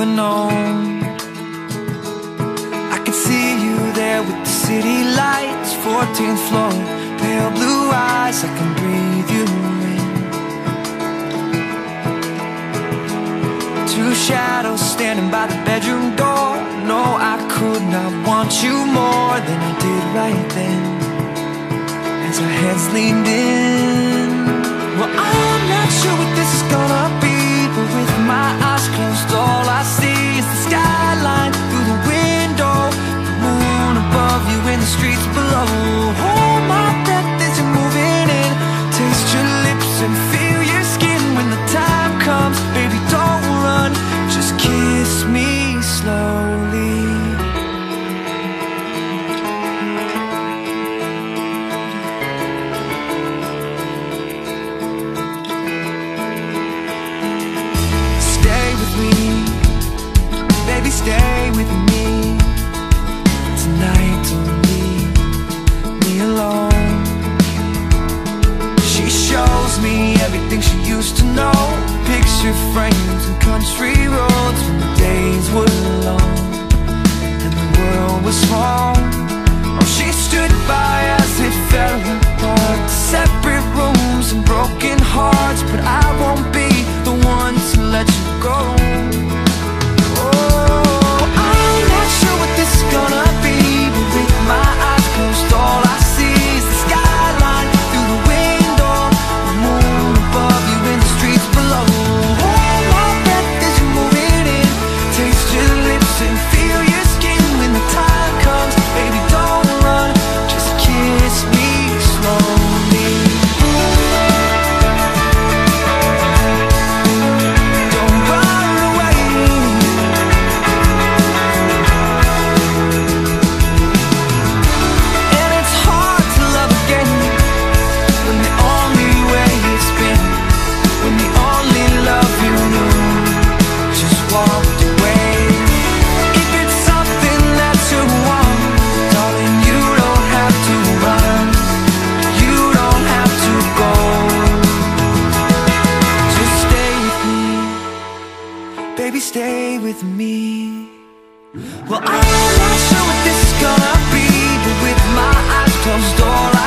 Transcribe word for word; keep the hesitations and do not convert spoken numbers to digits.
known. I could see you there with the city lights, fourteenth floor, pale blue eyes, I can breathe you in. Two shadows standing by the bedroom door. No, I could not want you more than I did right then, as our heads leaned in. Well, I'm not sure what this is gonna be, but with my eyes closed, all I see is the skyline through the window, the moon above you and the streets below. Hold my breath as you're moving in, taste your lips and feel your skin. When the time comes, baby, don't run, just kiss me slowly. Baby, stay with me tonight, don't leave me alone. She shows me everything she used to know, picture frames and country roads when the days were long and the world was small. Oh, she stood by as it fell apart, separate rooms and broken hearts, but I won't be the one to let you go. Gonna be, but with my eyes closed, all I see is the skyline through the window, the moon above you and the streets below. Hold my breath as you're moving in, taste your lips and feel your skin. When the time comes, baby, don't run, just kiss me slowly. Don't run away. Baby, stay with me. Well, I'm not sure what this is gonna be, but with my eyes closed, all I